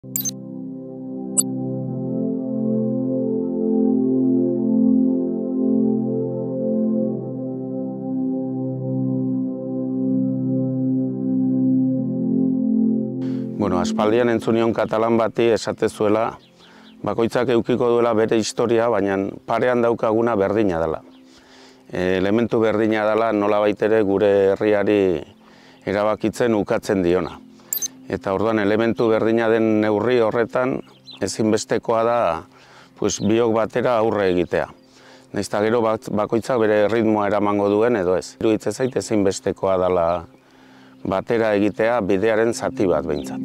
Bueno, aspaldian entzun nion katalan bati esate zuela, bakoitzak edukiko duela bere historia, baina parean daukaguna berdina dela. Elementu berdina dela nolabait ere gure herriari erabakitzen ukatzen diona. Eta orduan elementu berdina den neurri horretan ezinbestekoa da biok batera aurre egitea. Nahiz eta gero bakoitzak bere ritmoa eramango duen edo ez. Iruditzen zait ezinbestekoa dela batera egitea bidearen zati bat behintzat.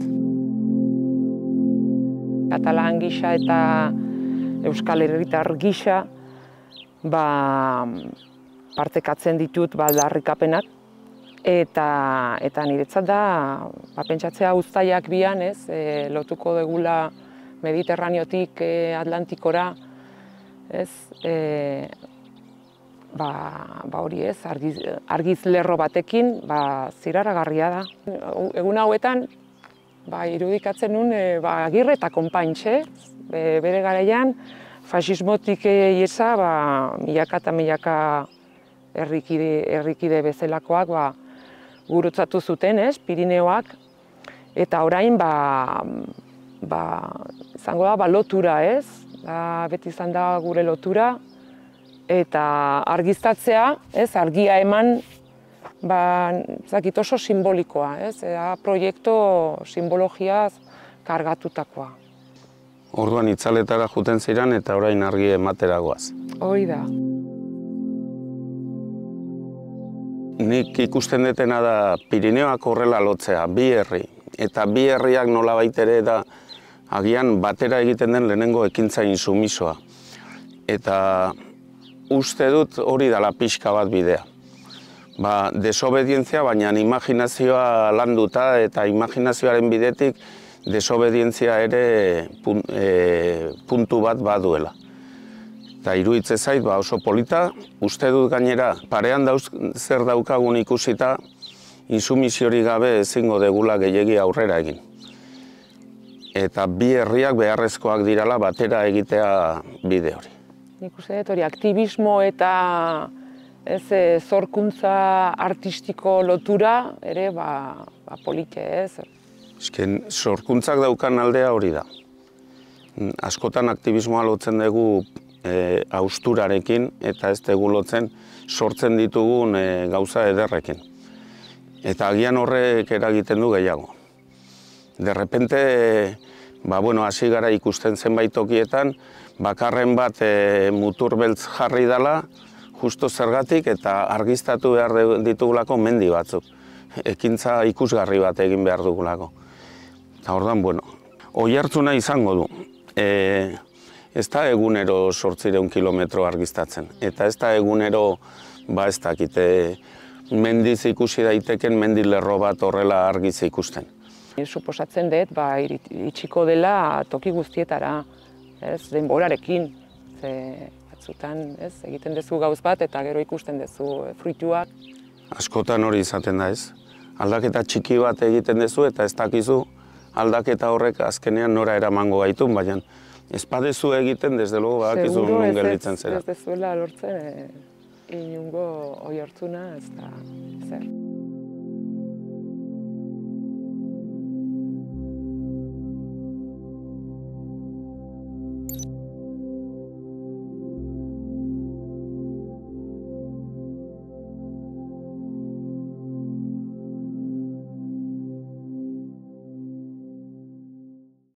Katalan gisa eta euskal herritar gisa partekatzen ditut aldarrikapenak eta niretzat da pentsatzea uztailak bian, lotuko dugula Mediterraneotik Atlantikora, hori argiz lerro batekin zirraragarria da. Egun hauetan irudikatzen nun Agirre eta konpaintxe, bere garaian faxismotik iesa milaka eta milaka herrikide bezalakoak gurutzatu zuten, Pirineoak, eta orain izango da lotura, beti izan da gure lotura, eta argiztatzea, argia eman, oso simbolikoa, proiektu simbologiaz kargatutakoa. Orduan itzaletara juten ziren eta orain argi ematera goaz. Hori da. Nik ikusten detena da Pirineoak horrela lotzea, bi herri. Eta bi herriak nolabait ere da agian batera egiten den lehenengo ekintza intsumisoa. Eta uste dut hori dela pixka bat bidea. Desobedientzia, baina imaginazioa landuta eta imaginazioaren bidetik desobedientzia ere puntu bat baduela. Eta iruditzen zait oso polita, uste dut gainera parean zer daukagun ikusita intsumisiorik gabe ezingo degula gehiegi aurrera egin. Eta bi herriak beharrezkoak dirala batera egitea bide hori. Nik uste dut hori aktivismo eta zorkuntza artistiko lotura ere polite ez. Sorkuntzak daukan aldea hori da. Askotan aktivismoa lotzen dugu hausturarekin eta ez dugu lotzen sortzen ditugun gauza ederrekin. Eta agian horrek eragiten du gehiago. De repente, hasi gara ikusten zenbait tokietan, bakarren bat mutur beltz jarri dela, justo zergatik eta argiztatu behar ditugulako mendi batzuk. Ekintza ikusgarri bat egin behar dugulako. Eta orduan, oihartzuna izango du. Ez da egunero 800 kilometro argiztatzen. Eta ez da egunero, ez dakite, mendiz ikusi daiteken mendilerro bat horrela argiz ikusten. Suposatzen dut, iritsiko dela toki guztietara, denborarekin. Batzutan, egiten duzu gauz bat eta gero ikusten duzu fruituak. Askotan hori izaten da, aldaketa txiki bat egiten duzu eta ez dakizu aldaketa horrek azkenean nora eramango gaitun, baina ez badezu egiten, desde luego badakizu non gelditzen zera. Ez dezuela lortzen inungo oihartzuna ez da zer.